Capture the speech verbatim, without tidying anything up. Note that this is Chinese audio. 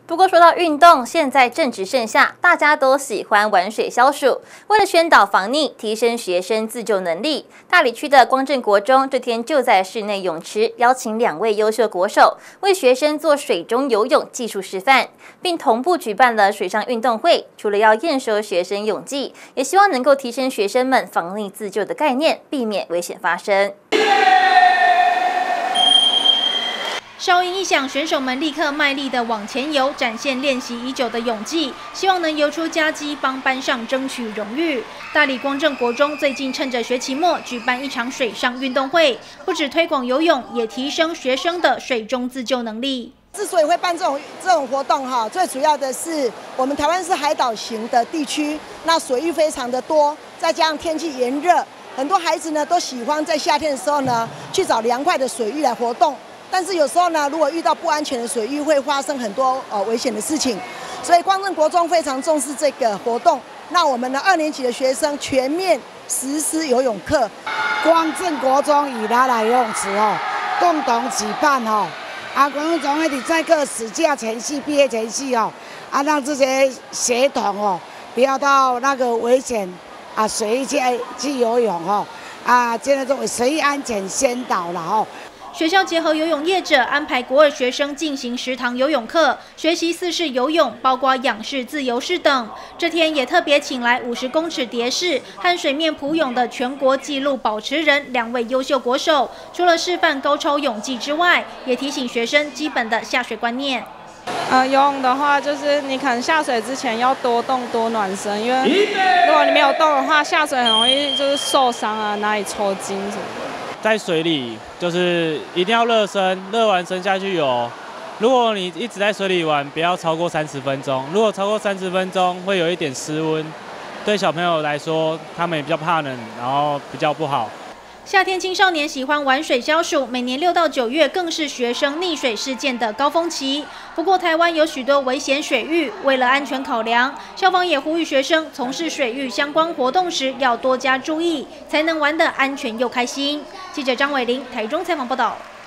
不过说到运动，现在正值盛夏，大家都喜欢玩水消暑。为了宣导防溺，提升学生自救能力，大里区的光正国中这天就在室内泳池邀请两位优秀国手为学生做水中游泳技术示范，并同步举办了水上运动会。除了要验收学生泳技，也希望能够提升学生们防溺自救的概念，避免危险发生。 哨音一响，选手们立刻卖力地往前游，展现练习已久的泳技，希望能游出佳绩，帮班上争取荣誉。大里光正国中最近趁着学期末举办一场水上运动会，不止推广游泳，也提升学生的水中自救能力。 之所以会办这种这种活动哈，最主要的是我们台湾是海岛型的地区，那水域非常的多，再加上天气炎热，很多孩子呢都喜欢在夏天的时候呢去找凉快的水域来活动。 但是有时候呢，如果遇到不安全的水域，会发生很多呃危险的事情，所以光正国中非常重视这个活动。那我们的二年级的学生全面实施游泳课。 光正国中与拉来游泳池哦，共同举办哦，啊，光正总会的在课暑假前夕、毕业前夕哦，啊，让这些学童哦不要到那个危险啊水域去去游泳哦，啊，现在作为水域安全宣导了哦。 学校结合游泳业者，安排国二学生进行十堂游泳课，学习四式游泳，包括仰式、自由式等。这天也特别请来五十公尺蝶式和水面普泳的全国纪录保持人两位优秀国手，除了示范高超泳技之外，也提醒学生基本的下水观念。 呃，游泳的话，就是你可能下水之前要多动多暖身，因为如果你没有动的话，下水很容易就是受伤啊，哪里抽筋什么的。 在水里就是一定要热身，热完身下去游。如果你一直在水里玩，不要超过三十分钟。如果超过三十分钟，会有一点失温，对小朋友来说，他们也比较怕冷，然后比较不好。 夏天青少年喜欢玩水消暑，每年六到九月更是学生溺水事件的高峰期。不过，台湾有许多危险水域，为了安全考量，消防也呼吁学生从事水域相关活动时要多加注意，才能玩得安全又开心。记者张伟玲台中采访报道。